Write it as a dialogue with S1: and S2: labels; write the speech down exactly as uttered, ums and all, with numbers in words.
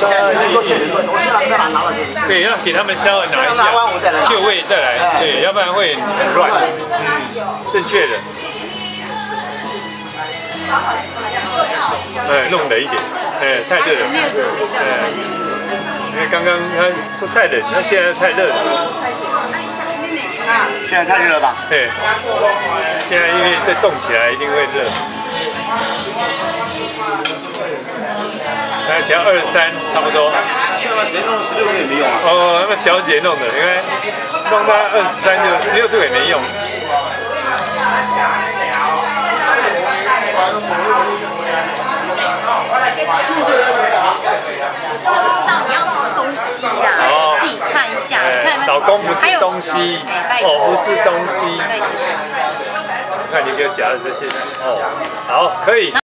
S1: 现在能够现做，我现在再拿拿了就。
S2: 对，要给他们稍微拿一下，就位再来，对，要不然会很乱。嗯，正确的。哎，弄冷一点，哎，太热了。哎，因为刚刚他说太冷，他现在太热了。
S1: 现在太热了吧？
S2: 对，现在因为再动起来一定会热。大概只要二十三，差不多。
S1: 现在谁弄十六度也没用啊？
S2: 哦，那小姐弄的，因为弄到二十三就十六度也没用。
S3: 真的不知道你要什么东西啦，哦、自己看一下，看
S2: 老公不是东西，哦，不是东西。看你给我夹的这些，哦，好，可以。